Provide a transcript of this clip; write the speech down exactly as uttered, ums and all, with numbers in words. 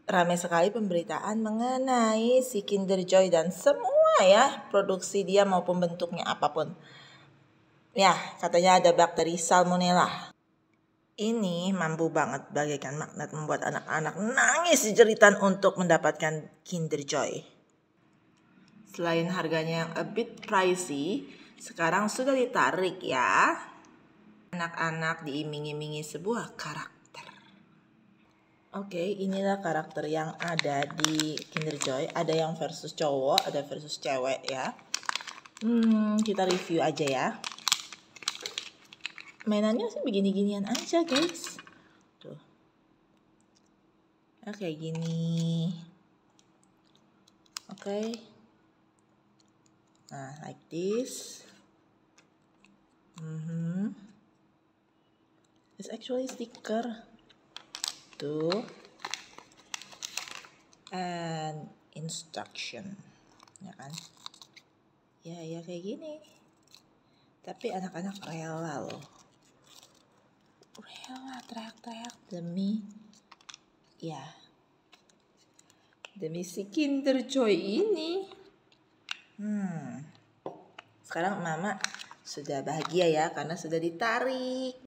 ramai sekali pemberitaan mengenai si Kinder Joy dan semua ya produksi dia maupun bentuknya apapun. Ya, katanya ada bakteri Salmonella. Ini mampu banget bagaikan magnet membuat anak-anak nangis jeritan untuk mendapatkan Kinder Joy. Selain harganya yang a bit pricey, sekarang sudah ditarik ya. Anak-anak diiming-imingi sebuah karakter. Oke, inilah karakter yang ada di Kinder Joy. Ada yang versus cowok, ada versus cewek ya. Hmm, kita review aja ya. Mainannya sih begini-ginian aja guys. Tuh. Nah, kayak gini. Oke. Okay. Nah, like this. Mm-hmm. It's actually sticker. Tuh. And instruction. Ya kan? Ya, ya kayak gini. Tapi anak-anak rela loh. Rela teriak-teriak demi ya demi si Kinder Joy ini. Hmm. Sekarang mama sudah bahagia ya karena sudah ditarik.